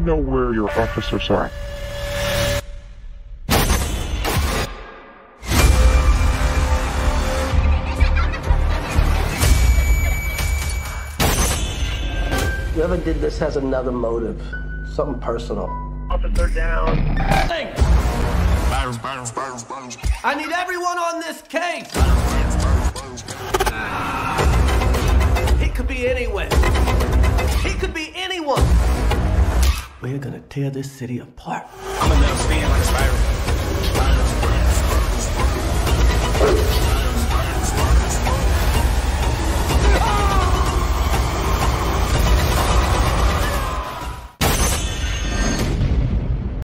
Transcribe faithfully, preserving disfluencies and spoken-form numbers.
know where your officers are. Whoever did this has another motive, something personal. Officer down. Hey! I need everyone on this case! He could be anywhere. He could be anyone. We're gonna tear this city apart. I'm a little spin